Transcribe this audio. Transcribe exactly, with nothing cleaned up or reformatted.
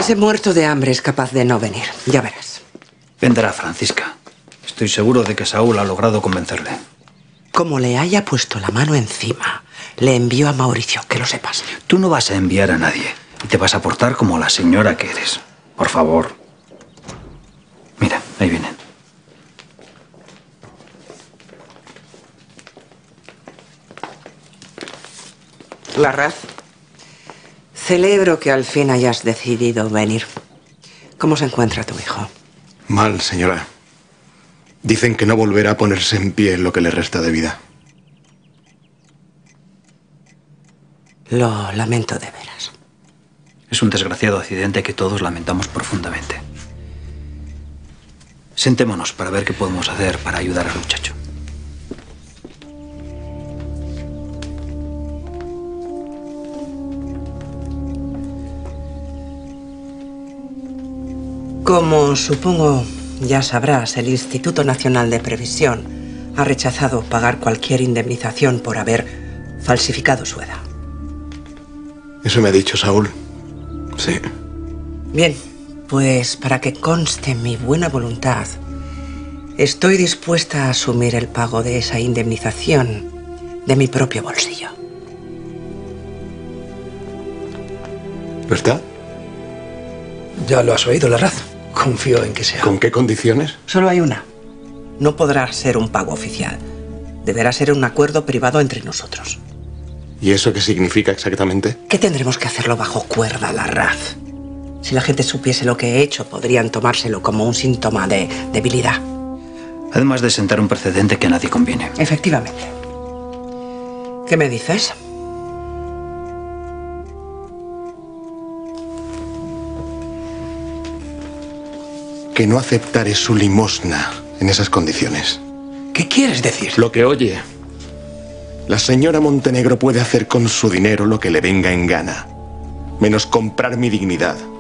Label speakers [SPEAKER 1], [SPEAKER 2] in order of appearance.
[SPEAKER 1] Ese muerto de hambre es capaz de no venir. Ya verás.
[SPEAKER 2] Vendrá, Francisca. Estoy seguro de que Saúl ha logrado convencerle.
[SPEAKER 1] Como le haya puesto la mano encima, le envío a Mauricio, que lo sepas.
[SPEAKER 2] Tú no vas a enviar a nadie y te vas a portar como la señora que eres. Por favor. Mira, ahí vienen.
[SPEAKER 1] Larraz, celebro que al fin hayas decidido venir. ¿Cómo se encuentra tu hijo?
[SPEAKER 3] Mal, señora. Dicen que no volverá a ponerse en pie en lo que le resta de vida.
[SPEAKER 1] Lo lamento de veras.
[SPEAKER 2] Es un desgraciado accidente que todos lamentamos profundamente. Sentémonos para ver qué podemos hacer para ayudar al muchacho.
[SPEAKER 1] Como supongo ya sabrás, el Instituto Nacional de Previsión ha rechazado pagar cualquier indemnización por haber falsificado su edad.
[SPEAKER 3] Eso me ha dicho Saúl. Sí.
[SPEAKER 1] Bien, pues para que conste mi buena voluntad, estoy dispuesta a asumir el pago de esa indemnización de mi propio bolsillo.
[SPEAKER 3] ¿Verdad?
[SPEAKER 4] Ya lo has oído, Larraz. Confío en que sea.
[SPEAKER 3] ¿Con qué condiciones?
[SPEAKER 1] Solo hay una. No podrá ser un pago oficial. Deberá ser un acuerdo privado entre nosotros.
[SPEAKER 3] ¿Y eso qué significa exactamente?
[SPEAKER 1] Que tendremos que hacerlo bajo cuerda, Larraz. Si la gente supiese lo que he hecho, podrían tomárselo como un síntoma de debilidad.
[SPEAKER 2] Además de sentar un precedente que a nadie conviene.
[SPEAKER 1] Efectivamente. ¿Qué me dices?
[SPEAKER 3] Que no aceptaré su limosna en esas condiciones.
[SPEAKER 4] ¿Qué quieres decir?
[SPEAKER 3] Lo que oye. La señora Montenegro puede hacer con su dinero lo que le venga en gana, menos comprar mi dignidad.